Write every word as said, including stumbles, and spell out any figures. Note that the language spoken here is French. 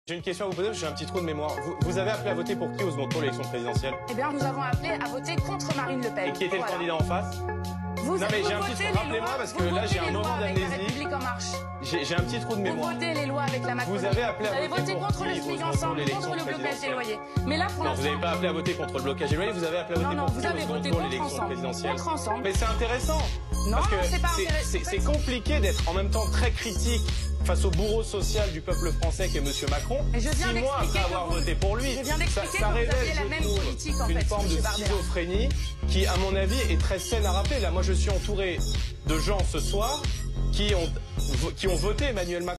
J'ai une question à vous poser parce que j'ai un petit trou de mémoire. Vous, vous avez appelé à voter pour qui au second tour de l'élection présidentielle? Eh bien, nous avons appelé à voter contre Marine Le Pen. Et qui était voilà. le candidat en face? Vous, non mais j'ai un petit trou, rappelez-moi parce que là j'ai un moment d'amnésie. J'ai un petit trou de mémoire. Vous votez les lois avec la Macronie. Vous avez appelé à vous avez voter voté pour contre qui, le SMIC au ensemble, second tour de contre le l'élection blocage des présidentielle? loyers. Mais là, pour Non, vous n'avez l'instant... pas appelé à voter contre le blocage des loyers, vous avez appelé à voter Non, non, pour vous qui avez au second voté tour de contre l'élection ensemble. présidentielle? Contre ensemble. Mais c'est intéressant. Non, parce que c'est pas intéressant. c'est compliqué d'être en même temps très critique face au bourreau social du peuple français qu'est M. Macron. Et je viens Six mois après avoir vous... voté pour lui, je viens ça, que ça vous révèle aviez la même trouve, politique, en une fait, forme de schizophrénie qui, à mon avis, est très saine à rappeler. Là, moi, je suis entouré de gens ce soir qui ont, qui ont voté Emmanuel Macron.